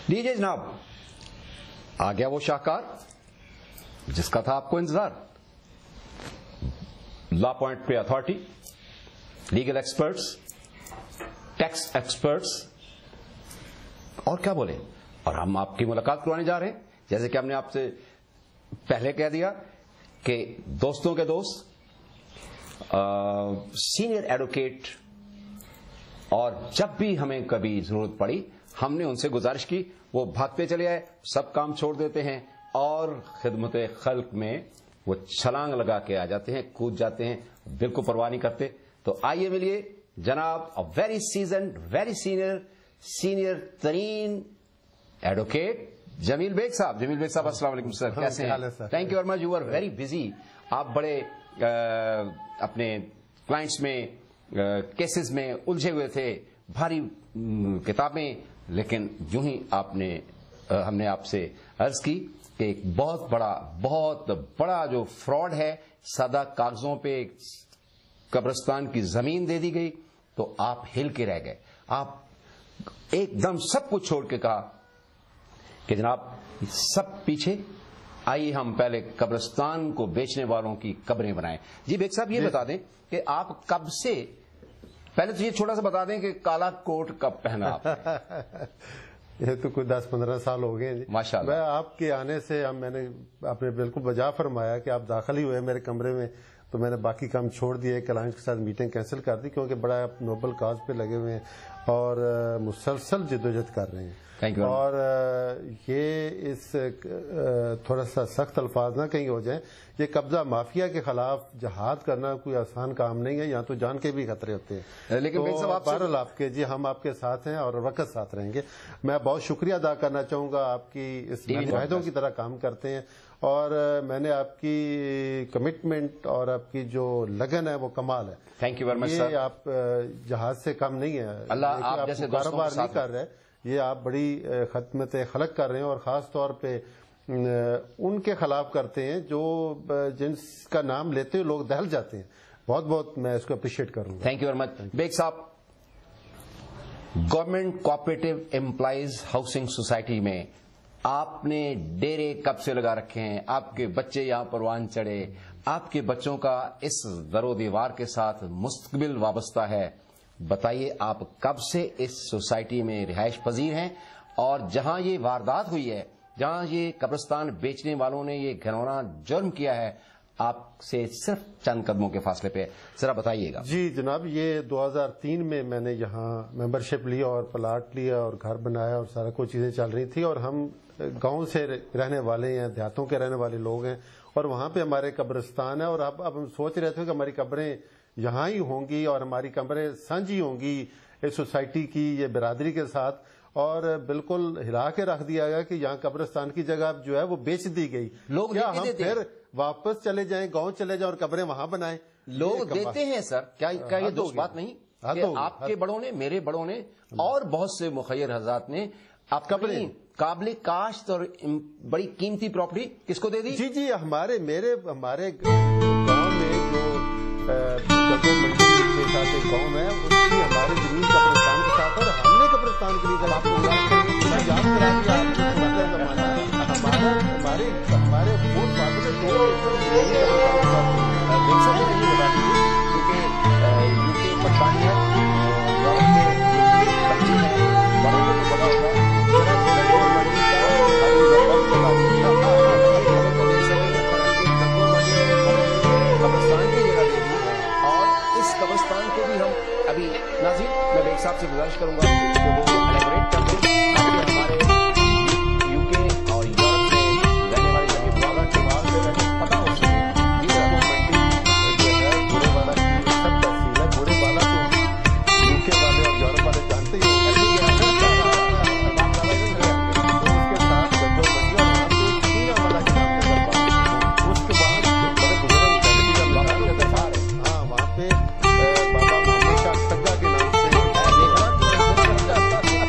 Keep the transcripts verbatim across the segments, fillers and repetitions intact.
लीजिए जनाब, आ गया वो शाहकार जिसका था आपको इंतजार। लॉ पॉइंट पे authority, legal experts, tax experts, और क्या बोले। और हम आपकी मुलाकात करवाने जा रहे हैं, जैसे कि हमने आपसे पहले कह दिया कि दोस्तों के दोस्त, सीनियर एडवोकेट, और जब भी हमें कभी जरूरत पड़ी हमने उनसे गुजारिश की, वो भागते चले आए, सब काम छोड़ देते हैं और खिदमत खल्क में वो छलांग लगा के आ जाते हैं, कूद जाते हैं, बिल्कुल परवाह नहीं करते। तो आइए मिलिए जनाब a very seasoned, very senior senior तरीन एडवोकेट जमील बेग साहब। जमील बेग साहब अस्सलाम वालेकुम सर, कैसे हैं? Thank you very much, you are very busy. आप बड़े आ, अपने क्लाइंट्स में, केसेस में उलझे हुए थे, भारी किताबें, लेकिन यूं ही आपने आ, हमने आपसे अर्ज की कि एक बहुत बड़ा बहुत बड़ा जो फ्रॉड है, सादा कागजों पे कब्रिस्तान की जमीन दे दी गई, तो आप हिल के रह गए। आप एकदम सब कुछ छोड़ के कहा कि जनाब सब पीछे, आइए हम पहले कब्रिस्तान को बेचने वालों की कब्रें बनाएं। जी बेग साहब, ये बता दें कि आप कब से, पहले तो ये छोटा सा बता दें कि काला कोट कब पहना आपने? ये तो कोई दस पंद्रह साल हो गए माशाल्लाह। मैं आपके आने से, हम मैंने आपने बिल्कुल बजा फरमाया कि आप दाखिल ही हुए मेरे कमरे में, तो मैंने बाकी काम छोड़ दिए, क्लाइंट के साथ मीटिंग कैंसिल कर दी, क्योंकि बड़ा आप नोबल काज पे लगे हुए हैं और मुसलसल जिद्दोजहद कर रहे हैं। Thank you. और ये इस थोड़ा सा सख्त अल्फाज ना कहीं हो जाए, ये कब्जा माफिया के खिलाफ जहाद करना कोई आसान काम नहीं है, यहाँ तो जान के भी खतरे होते हैं। लेकिन तो सब बहरहाल आपके, जी हम आपके साथ हैं और वक्त साथ रहेंगे। मैं बहुत शुक्रिया अदा करना चाहूंगा, आपकी इस मुजाहिदों की तरह काम करते हैं, और मैंने आपकी कमिटमेंट और आपकी जो लगन है वो कमाल है। थैंक यू वेरी मच ये सर। आप जहाज से कम नहीं है, अल्लाह आप जैसे कारोबार नहीं कर रहे, ये आप बड़ी खदमत खलक कर रहे हैं, और खास तौर पे उनके खिलाफ करते हैं जो जिनका नाम लेते हुए लोग दहल जाते हैं। बहुत बहुत मैं इसको अप्रिशिएट करूंगा। Thank you very much. Baig साहब, government cooperative employees housing society में आपने डेरे कब से लगा रखे हैं? आपके बच्चे यहां परवान चढ़े, आपके बच्चों का इस दरो दीवार के साथ मुस्तकबिल वाबस्ता है। बताइए आप कब से इस सोसाइटी में रिहाइश पजीर हैं, और जहां ये वारदात हुई है, जहां ये कब्रिस्तान बेचने वालों ने ये घिनौना जुर्म किया है, आपसे सिर्फ चंद कदमों के फासले पे, जरा बताइएगा। जी जनाब, ये दो हज़ार तीन में मैंने यहाँ मेंबरशिप ली और प्लाट लिया और घर बनाया और सारा कुछ चीजें चल रही थी, और हम गांव से रहने वाले हैं, देहातों के रहने वाले लोग हैं, और वहां पे हमारे कब्रिस्तान है। और अब अब हम सोच रहे थे कि हमारी कब्रें यहाँ ही होंगी और हमारी कब्रें साझी होंगी इस सोसाइटी की, ये बिरादरी के साथ, और बिल्कुल हिला के रख दिया गया कि यहाँ कब्रिस्तान की जगह जो है वो बेच दी गई। लोग क्या हम फिर वापस चले जाएं, गांव चले जाएं और कब्रें वहां बनाएं? लोग देते हैं सर, क्या क्या ये दोस्त बात नहीं कि आपके बड़ों ने, मेरे बड़ों ने और बहुत से मुखय्यर हज़रात ने अपनी काबिल काश्त और बड़ी कीमती प्रॉपर्टी किसको दे दी? जी जी, हमारे मेरे हमारे गांव में जो गड्ढों मंडी के साथ एक गांव है, उसकी हमारे जमीन कब्रिस्तान के साथ, और हमने कब्रिस्तान के लिए जब आपको याद करा दिया हमारा हमारे हमारे फूट पाते में दो क्योंकि यूके बरतानिया कब्रिस्तान को भी हम अभी नाज़रीन, मैं बेग साहब से गुजारिश करूंगा कि वो एलेबोरेट कर दें, ताकि हमारे यूके और यूरोप में रहने वाले सभी वाला के बाद से पता हो सके। ये मंडी जो है बूढ़े वाला की सब तहसील है, बूढ़े वाला तो यूके वाले और यूरोप वाले जानते ही हैं। उसके साथ जो मंडी वाला उसके बाद बड़े बुजुर्ग हाँ वहाँ पे बाबा मोहम्मद शाह सग्गा के नाम से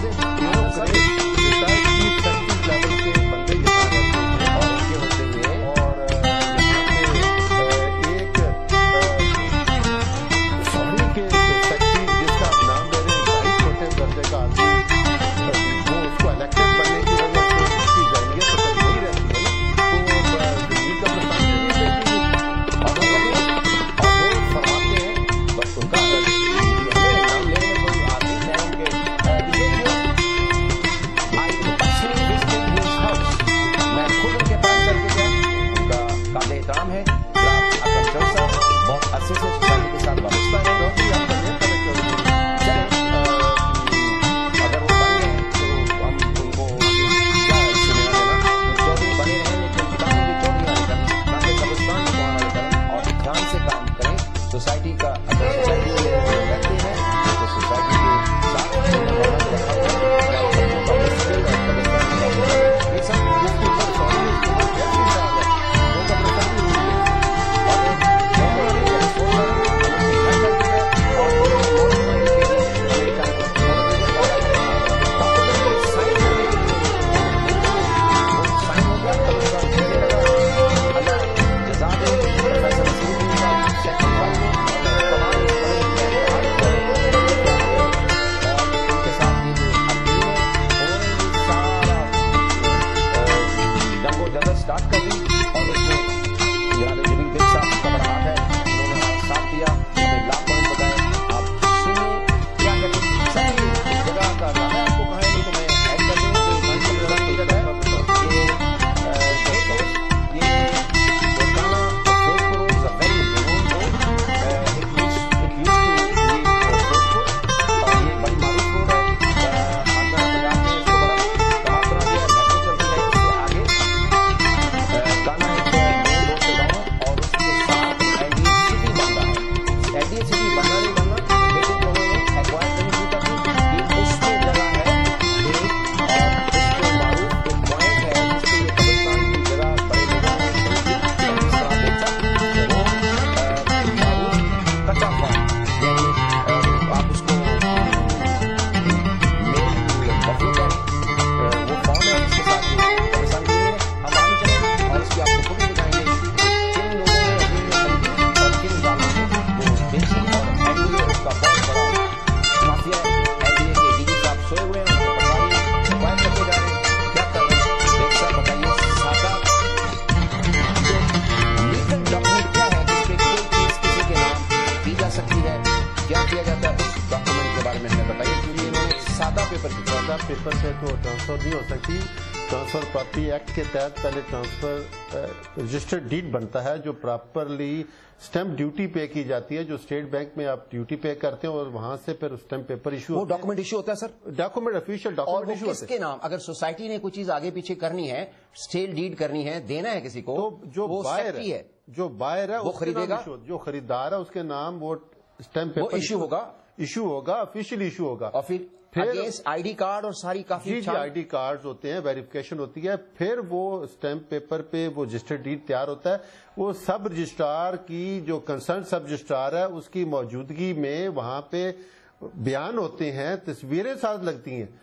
पेपर से तो ट्रांसफर नहीं हो सकती। ट्रांसफर प्रॉपर्टी एक्ट के तहत पहले ट्रांसफर रजिस्टर्ड डीड बनता है जो प्रॉपरली स्टैंप ड्यूटी पे की जाती है, जो स्टेट बैंक में आप ड्यूटी पे करते हैं और वहां से फिर स्टैंप पेपर इशू वो डॉक्यूमेंट इशू होता है sir, document official document issue किसके नाम? अगर सोसाइटी ने कोई चीज आगे पीछे करनी है, स्टेल डीड करनी है, देना है किसी को, तो जो बायर है जो बायर है वो खरीदेगा, जो खरीदार है उसके नाम वो स्टैंप पेपर इशू होगा इशू होगा ऑफिशियल इशू होगा और फिर अगेंस्ट आईडी कार्ड और सारी काफी आईडी कार्ड होते हैं, वेरिफिकेशन होती है, फिर वो स्टैंप पेपर पे वो रजिस्टर्ड डीड तैयार होता है। वो सब रजिस्ट्रार की जो कंसर्न सब रजिस्ट्रार है उसकी मौजूदगी में वहां पे बयान होते हैं, तस्वीरें साथ लगती हैं।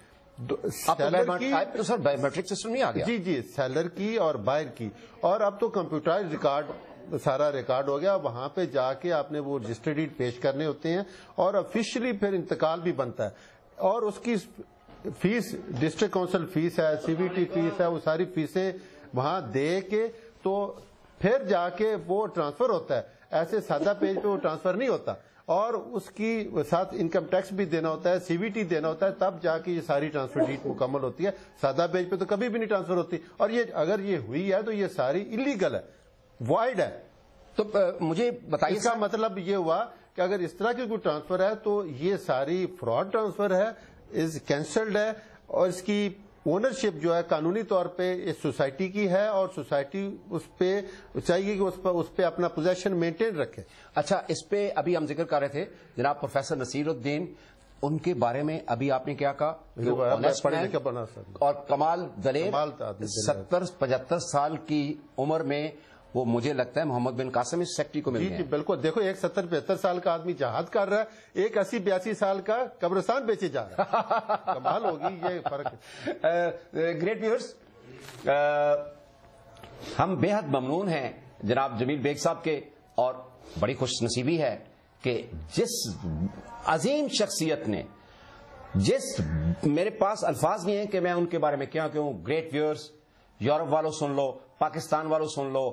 सेलर की तो सर बायोमेट्रिक सिस्टम नहीं आ गया? जी जी, सेलर की और बायर की, और अब तो कंप्यूटराइज रिकॉर्ड सारा रिकॉर्ड हो गया। वहां पे जाके आपने वो रजिस्टर्ड डीड पेश करने होते हैं और ऑफिशियली फिर इंतकाल भी बनता है और उसकी फीस डिस्ट्रिक्ट काउंसिल फीस है, सीवीटी फीस है, वो सारी फीसें वहां दे के तो फिर जाके वो ट्रांसफर होता है। ऐसे सादा पेज पे वो ट्रांसफर नहीं होता और उसकी साथ इनकम टैक्स भी देना होता है, सीवीटी देना होता है, तब जाके ये सारी ट्रांसफर डीड मुकम्मल होती है। सादा पेज पे तो कभी भी नहीं ट्रांसफर होती और ये अगर ये हुई है तो ये सारी इलीगल है, वॉइड है। तो आ, मुझे बताइए, इसका मतलब ये हुआ कि अगर इस तरह की कोई ट्रांसफर है तो ये सारी फ्रॉड ट्रांसफर है, इज कैंसल्ड है और इसकी ओनरशिप जो है कानूनी तौर पे इस सोसाइटी की है और सोसाइटी उस पे चाहिए कि उस पर उस पे अपना पोजेशन मेंटेन रखे। अच्छा, इस पे अभी हम जिक्र कर रहे थे जनाब प्रोफेसर नसीरुद्दीन, उनके बारे में अभी आपने क्या कहा? और कमाल दलेर सत्तर पचहत्तर साल की उम्र में وہ مجھے لگتا ہے محمد بن قاسم اس سیکٹری کو مل جی گئے جی ہیں. بالکل. دیکھو ایک ستر پچہتر سال کا آدمی جہاد کر رہا ہے, ایک اسی بیاسی سال کا قبرستان بیچے جا رہا ہے. کمال ہوگی یہ فرق. گریٹ ویورز, ہم بے حد ممنون ہیں جناب جمیل بیگ صاحب کے, اور بڑی خوش نصیبی ہے کہ جس عظیم شخصیت نے, جس میرے پاس الفاظ نہیں ہیں کہ میں ان کے بارے میں کیا کہوں. گریٹ ویورز, یورپ والوں سن لو, پاکستان والوں سن لو,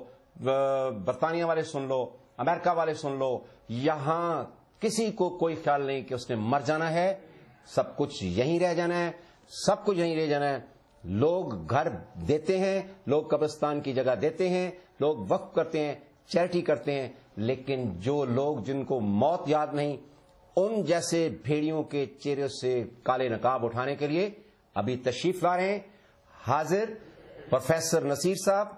برطانیہ والے سن لو, امریکہ والے سن لو, یہاں کسی کو کوئی خیال نہیں کہ اس نے مر جانا ہے, سب کچھ یہیں رہ جانا ہے, سب کچھ یہیں رہ جانا ہے. لوگ گھر دیتے ہیں, لوگ قبرستان کی جگہ دیتے ہیں, لوگ وقف کرتے ہیں, چیریٹی کرتے ہیں, لیکن جو لوگ جن کو موت یاد نہیں, ان جیسے بھیڑیوں کے چہرے سے کالے نقاب اٹھانے کے لیے ابھی تشریف لا رہے ہیں. حاضر پروفیسر نصیر صاحب,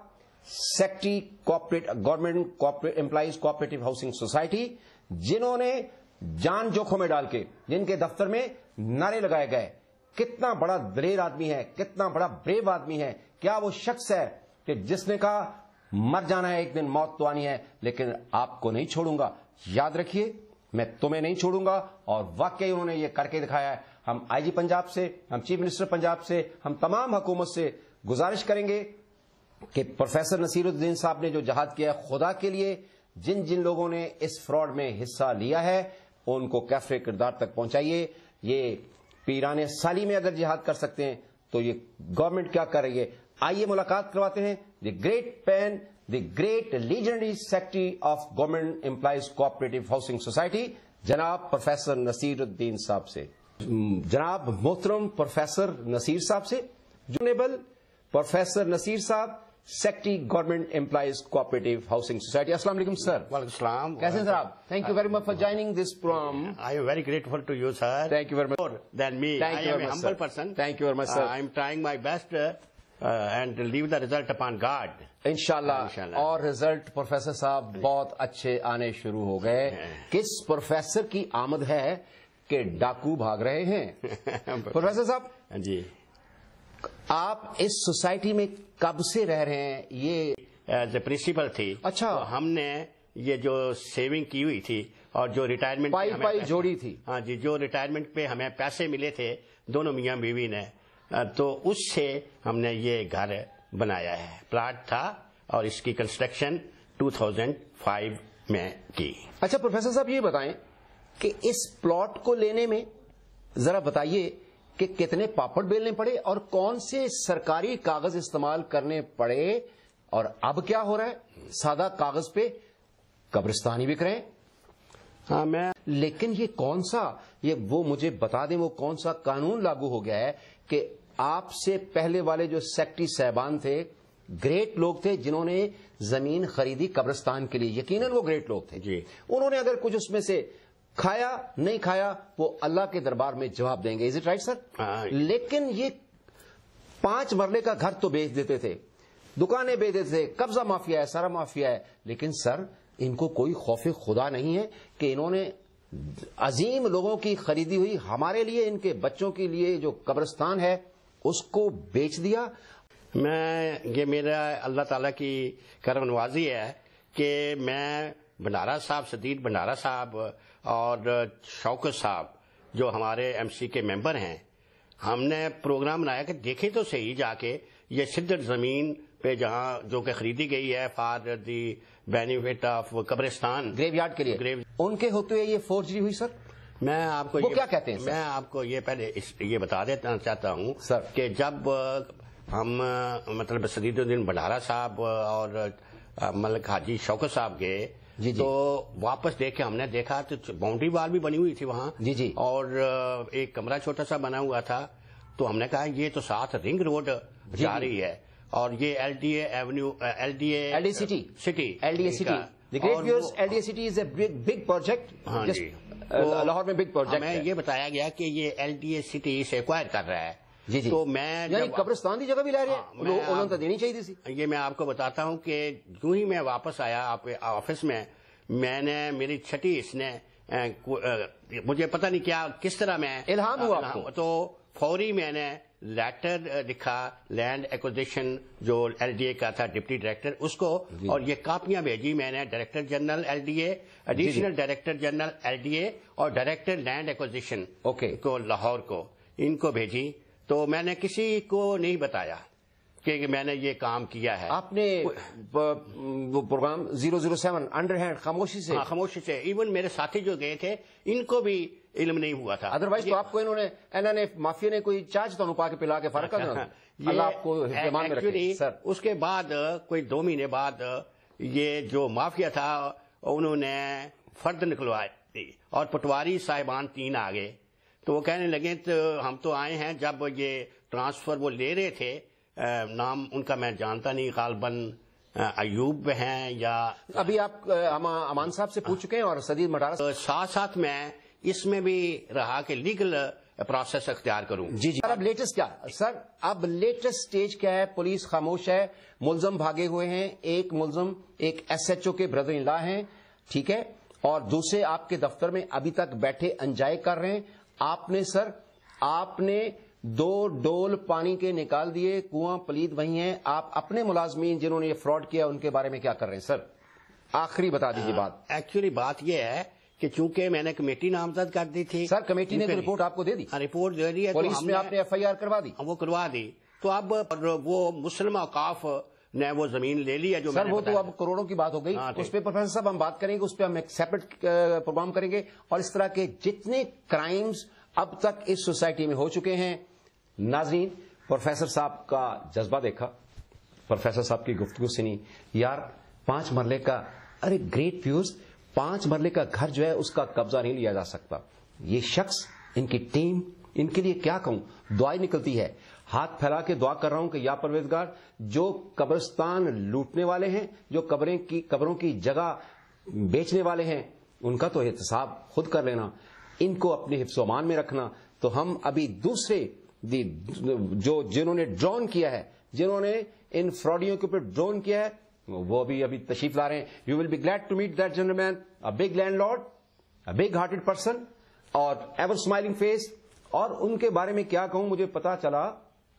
secretary cooperate government employees cooperative housing society, جنہوں نے جان جوکھوں میں ڈال کے جن کے دفتر میں نعرے لگائے گئے. کتنا بڑا دلیر آدمی ہے, کتنا بڑا بریو آدمی ہے. کیا وہ شخص ہے کہ جس نے کہا مر جانا ہے, ایک دن موت تو آنی ہے, لیکن آپ کو نہیں چھوڑوں گا. یاد رکھیے, میں تمہیں نہیں چھوڑوں گا. اور واقعی انہوں نے یہ کر کے دکھایا ہے. ہم آئی جی پنجاب سے, ہم چیف منسٹر پنجاب سے, ہم تمام حکومت سے گزارش کریں گے کہ پروفیسر نصیر الدین صاحب نے جو جہاد کیا ہے خدا کے لیے, جن جن لوگوں نے اس فراڈ میں حصہ لیا ہے ان کو کیفر کردار تک پہنچائیے. یہ پیرانے سالی میں اگر جہاد کر سکتے ہیں تو یہ گورنمنٹ کیا کر رہی ہے. آئیے ملاقات کرواتے ہیں the great pen, the great legendary secretary of government employees cooperative housing society, جناب پروفیسر نصیر الدین صاحب سے. جناب محترم پروفیسر نصیر صاحب سے, جنیبل پروفیسر نصیر صاحب, secretary government employees cooperative housing society. السلام علیکم سر. وعلیکم السلام. کیسے ہیں سر آپ؟ Thank you very much for joining this programme. I am very grateful to you, sir. Thank you very much. More than me. Thank I you am very a much, humble sir. person. Thank you very much, sir. Uh, I am trying my best uh, uh, and leave the result upon God. انشاءاللہ. انشاءاللہ. اور result professor صاحب بہت اچھے آنے شروع ہو گئے. کس پروفیسر کی آمد ہے کہ ڈاکو بھاگ رہے ہیں. پروفیسر صاحب جی, آپ اس سوسائٹی میں کب سے رہ رہے ہیں؟ یہ ایز اے پرنسپل تھی. اچھا. تو ہم نے یہ جو سیونگ کی ہوئی تھی اور جو ریٹائرمنٹ پائی پائی جوڑی تھی. ہاں جی, جو ریٹائرمنٹ پہ ہمیں پیسے ملے تھے دونوں میاں بیوی نے, تو اس سے ہم نے یہ گھر بنایا ہے. پلاٹ تھا اور اس کی کنسٹرکشن دو ہزار پانچ میں کی. اچھا پروفیسر صاحب یہ بتائیں کہ اس پلاٹ کو لینے میں ذرا بتائیے کہ کتنے پاپڑ بیلنے پڑے اور کون سے سرکاری کاغذ استعمال کرنے پڑے, اور اب کیا ہو رہا ہے؟ سادہ کاغذ پہ قبرستانی بک رہے ہیں. ہاں میں لیکن یہ کون سا, یہ وہ مجھے بتا دیں وہ کون سا قانون لاگو ہو گیا ہے کہ آپ سے پہلے والے جو سیکٹری صاحبان تھے, گریٹ لوگ تھے جنہوں نے زمین خریدی قبرستان کے لیے, یقیناً وہ گریٹ لوگ تھے جی, انہوں نے اگر کچھ اس میں سے کھایا نہیں کھایا وہ اللہ کے دربار میں جواب دیں گے. Is it right sir? لیکن یہ پانچ مرلے کا گھر تو بیچ دیتے تھے, دکانیں بیچ دیتے تھے, قبضہ مافیا ہے, سارا مافیا ہے, لیکن سر ان کو کوئی خوف خدا نہیں ہے کہ انہوں نے عظیم لوگوں کی خریدی ہوئی ہمارے لیے, ان کے بچوں کے لیے جو قبرستان ہے اس کو بیچ دیا. میں یہ میرا اللہ تعالیٰ کی کرم نوازی ہے کہ میں بھنڈارا صاحب, صدیق بھنڈارا صاحب اور شوکت صاحب جو ہمارے ایم سی کے ممبر ہیں, ہم نے پروگرام بنایا کہ دیکھیں تو صحیح جا کے یہ صدر زمین پہ جہاں جو کہ خریدی گئی ہے فار دی بینیفٹ آف قبرستان, گریو یارڈ کے لیے, ان کے ہوتے ہوئے یہ فورجری ہوئی سر. میں آپ کو وہ کیا کہتے ہیں سر؟ میں آپ کو یہ پہلے یہ بتا دینا چاہتا ہوں سر کہ جب ہم مطلب صدیق الدین بھنڈارا صاحب اور ملک حاجی شوکت صاحب گئے جی جی, تو واپس دیکھ کے ہم نے دیکھا تو باؤنڈری وال بھی بنی ہوئی تھی وہاں جی جی, اور ایک کمرہ چھوٹا سا بنا ہوا تھا. تو ہم نے کہا یہ تو ساتھ رنگ روڈ جا رہی ہے اور یہ L D A avenue, L D A L D city city L D A city the great viewers. L D A city is a big project. ہاں جی, لاہور میں بگ پروجیکٹ. ہمیں یہ بتایا گیا کہ یہ ایل ڈی اے سٹی سے ایکوائر کر رہا ہے. جی جی, تو میں یعنی قبرستان کی جگہ بھی لے رہے ہیں, انہوں نے دینی چاہیے تھی. یہ میں آپ کو بتاتا ہوں کہ جو ہی میں واپس آیا آفس میں, میں نے میری چھٹی اس نے مجھے پتہ نہیں کیا کس طرح میں الہام ہوا آپ کو, تو فوری میں نے لیٹر لکھا لینڈ ایکوزیشن جو ایل ڈی اے کا تھا ڈپٹی ڈائریکٹر اس کو, اور یہ کاپیاں بھیجی میں نے director general L D A, additional director general L D A اور ڈائریکٹر لینڈ ایکوزیشن کو لاہور کو, ان کو بھیجی. تو میں نے کسی کو نہیں بتایا کہ میں نے یہ کام کیا ہے. آپ نے وہ programme zero zero seven under hand خاموشی سے خاموشی سے, ایون میرے ساتھی جو گئے تھے ان کو بھی علم نہیں ہوا تھا. ادروائز تو آپ کو انہوں نے انہوں نے مافیا نے کوئی چارج تو پا کے پلا کے فرق کر دیا. اللہ آپ کو ایمان میں رکھے سر. اس کے بعد کوئی دو مہینے بعد یہ جو مافیا تھا انہوں نے فرد نکلوائی اور پٹواری صاحبان تین آ گئے. تو وہ کہنے لگے تو ہم تو آئے ہیں, جب یہ ٹرانسفر وہ لے رہے تھے, نام ان کا میں جانتا نہیں, غالباً ایوب ہیں یا ابھی آپ امان صاحب سے پوچھ چکے ہیں, اور سدید مٹارا ساتھ ساتھ میں اس میں بھی رہا کہ لیگل پروسیس اختیار کروں. جی جی. اب لیٹسٹ کیا سر, اب لیٹسٹ سٹیج کیا ہے؟ پولیس خاموش ہے, ملزم بھاگے ہوئے ہیں. ایک ملزم ایک ایس ایچ او کے بردر ان لا ہیں, ٹھیک ہے, اور دوسرے آپ کے دفتر میں ابھی تک بیٹھے انجوائے کر رہے ہیں. آپ نے سر آپ نے دو ڈول پانی کے نکال دیے, کنواں پلید وہی ہیں. آپ اپنے ملازمین جنہوں نے یہ فراڈ کیا ان کے بارے میں کیا کر رہے ہیں سر؟ آخری بتا دیجیے بات. ایکچولی بات یہ ہے کہ چونکہ میں نے کمیٹی نامزد کر دی تھی. سر کمیٹی نے رپورٹ آپ کو دے دی؟ رپورٹ دے دی ہے, پولیس میں آپ نے ایف آئی آر کروا دی؟ وہ کروا دی. تو اب وہ مسلم اوقاف نے وہ زمین لے لی ہے جو سر, وہ تو اب کروڑوں کی بات ہو گئی. اس پہ پروفیسر صاحب ہم بات کریں گے, اس پہ ہم ایک سیپریٹ پروگرام کریں گے. اور اس طرح کے جتنے کرائمز اب تک اس سوسائٹی میں ہو چکے ہیں. ناظرین, پروفیسر صاحب کا جذبہ دیکھا, پروفیسر صاحب کی گفتگو سنی. یار پانچ مرلے کا, ارے گریٹ ویوز, پانچ مرلے کا گھر جو ہے اس کا قبضہ نہیں لیا جا سکتا. یہ شخص, ان کی ٹیم, ان کے لیے کیا کہوں, دعائیں نکلتی ہے. ہاتھ پھیلا کے دعا کر رہا ہوں کہ یا پروردگار, جو قبرستان لوٹنے والے ہیں, جو قبریں کی قبروں کی جگہ بیچنے والے ہیں, ان کا تو احتساب خود کر لینا, ان کو اپنے حفظ و امان میں رکھنا. تو ہم ابھی دوسرے جو جنہوں نے ڈرون کیا ہے, جنہوں نے ان فراڈیوں کے اوپر ڈرون کیا ہے, وہ بھی ابھی تشریف لا رہے ہیں. You will be glad to meet that general man, a big landlord, a big hearted person, اور ایور اسمائلنگ فیس. اور ان کے بارے میں کیا کہوں, مجھے پتا چلا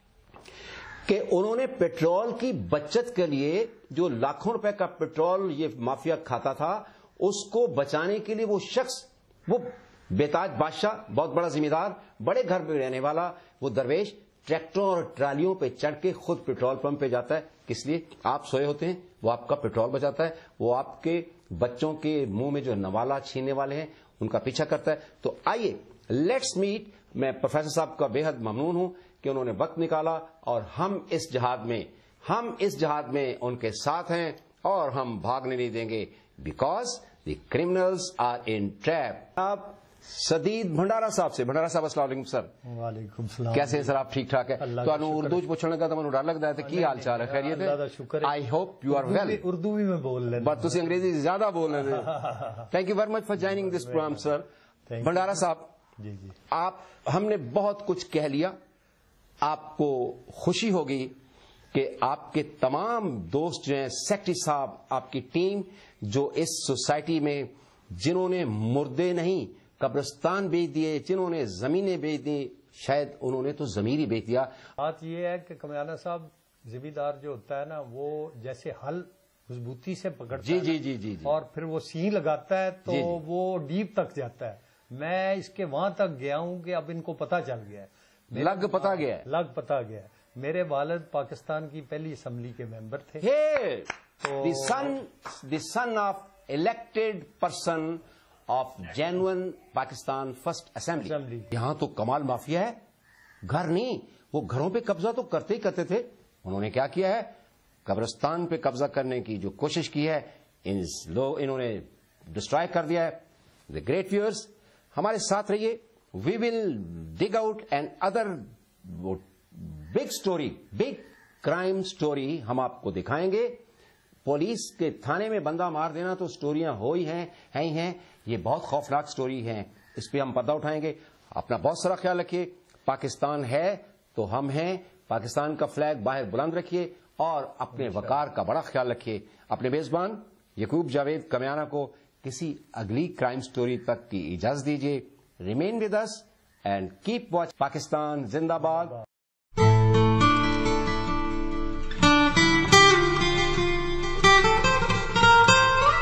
کہ انہوں نے پیٹرول کی بچت کے لیے جو لاکھوں روپے کا پیٹرول یہ مافیا کھاتا تھا, اس کو بچانے کے لیے وہ شخص, وہ بیتاج بادشاہ, بہت بڑا ذمہ دار, بڑے گھر میں رہنے والا وہ درویش, ٹریکٹروں اور ٹرالیوں پہ چڑھ کے خود پیٹرول پمپ پہ جاتا ہے. کس لیے؟ آپ سوئے ہوتے ہیں, وہ آپ کا پیٹرول بچاتا ہے, وہ آپ کے بچوں کے منہ میں جو نوالا چھیننے والے ہیں ان کا پیچھا کرتا ہے. تو آئیے لیٹس میٹ. میں پروفیسر صاحب کا بے حد ممنون ہوں کہ انہوں نے وقت نکالا, اور ہم اس جہاد میں ہم اس جہاد میں ان کے ساتھ ہیں, اور ہم بھاگنے نہیں دیں گے, because the criminals are in trap. آپ سدید بھنڈارا صاحب سے. بھنڈارا صاحب السلام علیکم سر. وعلیکم السلام. کیسے ہیں سر آپ؟ ٹھیک ٹھاک ہے. تو انو اردو پوچھنے کا تو مجھے ڈر لگتا ہے کہ حال چال ہے, خیریت ہے؟ I hope you are well. Urdu بھی میں بول لینا, بٹ تسی انگریزی زیادہ بول رہے تھے. Thank you very much for joining this program sir. Bhandara صاحب, جی جی, آپ, ہم نے بہت کچھ کہہ لیا. آپ کو خوشی ہوگی کہ آپ کے تمام دوست جو ہیں, سیکٹری صاحب, آپ کی ٹیم جو اس سوسائٹی میں جنہوں نے مردے نہیں قبرستان بیچ دیے, جنہوں نے زمینیں بیچ دی, شاید انہوں نے تو ضمیر ہی بیچ دیا. بات یہ ہے کہ کمیانہ صاحب, زمیندار جو ہوتا ہے نا, وہ جیسے ہل مضبوطی سے پکڑتا جی ہے جی جی جی, اور پھر وہ سین لگاتا ہے تو وہ ڈیپ تک جاتا ہے. میں اس کے وہاں تک گیا ہوں کہ اب ان کو پتا چل گیا ہے, لگ پتا گیا ہے, لگ پتا گیا ہے. میرے والد پاکستان کی پہلی اسمبلی کے ممبر تھے. The son the son of elected person of genuine Pakistan first assembly. یہاں تو کمال مافیا ہے, گھر نہیں, وہ گھروں پہ قبضہ تو کرتے ہی کرتے تھے. انہوں نے کیا کیا ہے, قبرستان پہ قبضہ کرنے کی جو کوشش کی ہے, انہوں نے ڈسٹرائے کر دیا ہے. دا گریٹ ویورز, ہمارے ساتھ رہیے. We will dig out and other big story, big crime story ہم آپ کو دکھائیں گے. پولیس کے تھانے میں بندہ مار دینا تو اسٹوریاں ہو ہی ہیں, ہیں ہی ہیں. یہ بہت خوفناک اسٹوری ہیں, اس پہ ہم پردہ اٹھائیں گے. اپنا بہت سارا خیال رکھیے. پاکستان ہے تو ہم ہیں. پاکستان کا فلیگ باہر بلند رکھیے, اور اپنے وقار کا بڑا خیال رکھیے. اپنے میزبان یعقوب جاوید کمیانہ کو کسی اگلی کرائم سٹوری تک کی اجازت دیجیے. Remain with us and keep watch. Pakistan زندہ باد.